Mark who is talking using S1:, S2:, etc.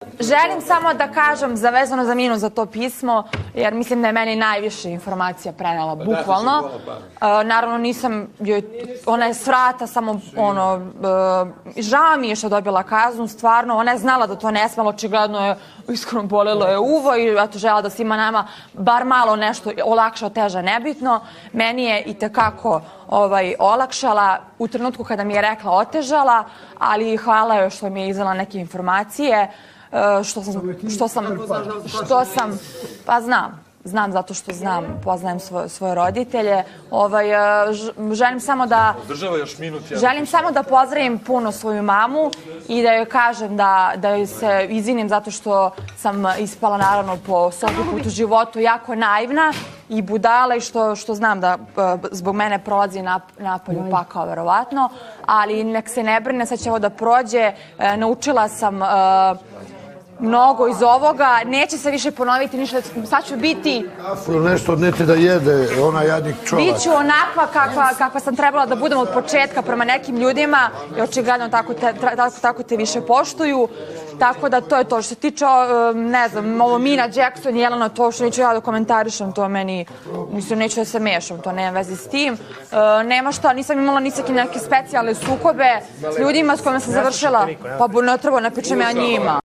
S1: Želim samo da kažem vezano za Minu za to pismo, jer mislim da je meni najviše informacija prenela, bukvalno. Naravno nisam, ona je s vrata samo žao mi je što je dobila kaznu, stvarno, ona je znala da to ne smela, očigledno je iskreno bolelo je uvo i eto žela da svima nama bar malo nešto olakša, teže, nebitno. Meni je i tekako olakšala u trenutku kada mi je rekla otežala, ali hvala joj što mi je izdala neke informacije. Pa znam zato što znam, poznajem svoje roditelje. Želim samo da pozdravim puno svoju mamu i da joj kažem da joj se izvinim zato što sam ispala naravno po svaki put u životu jako naivna i budala i što znam da zbog mene prolazi napolju pakao verovatno, ali nek se ne brine, sad će ovo da prođe, naučila sam mnogo iz ovoga, neće se više ponoviti ništa, sad ću biti...
S2: Nešto odneti da jede, ona jadnik čovak.
S1: Biću onakva kakva sam trebala da budem od početka prema nekim ljudima i očigledno tako te više poštuju, tako da to je to. Što se tiče, ne znam, ovo Mina, Jackson, Jelena, to što neću ja da komentarišem, to meni, mislim, neću da se mešam, to nema veze s tim. Nema šta, nisam imala neke specijalne sukobe s ljudima s kojima sam završila, pa ne treba, ne pričam ja njima.